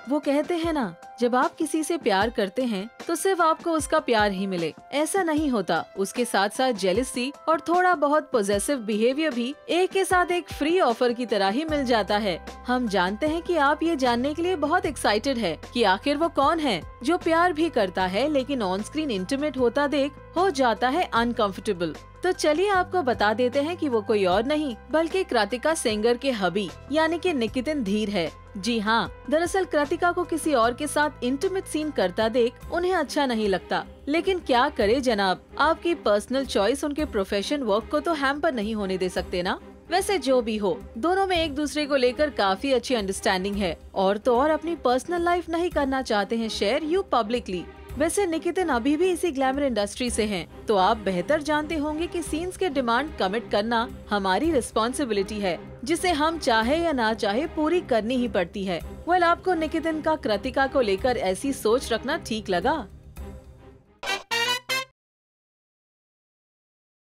वो कहते हैं ना, जब आप किसी से प्यार करते हैं तो सिर्फ आपको उसका प्यार ही मिले, ऐसा नहीं होता। उसके साथ साथ जेलसी और थोड़ा बहुत पॉजेसिव बिहेवियर भी एक के साथ एक फ्री ऑफर की तरह ही मिल जाता है। हम जानते हैं कि आप ये जानने के लिए बहुत एक्साइटेड है कि आखिर वो कौन है जो प्यार भी करता है लेकिन ऑन स्क्रीन इंटीमेट होता देख हो जाता है अनकंफर्टेबल। तो चलिए आपको बता देते हैं कि वो कोई और नहीं बल्कि कृतिका सेंगर के हबी यानी कि निकितिन धीर है। जी हाँ, दरअसल कृतिका को किसी और के साथ इंटीमेट सीन करता देख उन्हें अच्छा नहीं लगता, लेकिन क्या करे जनाब, आपकी पर्सनल चॉइस उनके प्रोफेशन वर्क को तो हैम्पर नहीं होने दे सकते ना। वैसे जो भी हो, दोनों में एक दूसरे को लेकर काफी अच्छी अंडरस्टैंडिंग है और तो और अपनी पर्सनल लाइफ नहीं करना चाहते हैं शेयर यू पब्लिकली। वैसे निकितिन अभी भी इसी ग्लैमर इंडस्ट्री से हैं, तो आप बेहतर जानते होंगे कि सीन्स के डिमांड कमिट करना हमारी रिस्पॉन्सिबिलिटी है, जिसे हम चाहे या ना चाहे पूरी करनी ही पड़ती है। वेल, आपको निकितिन का कृतिका को लेकर ऐसी सोच रखना ठीक लगा?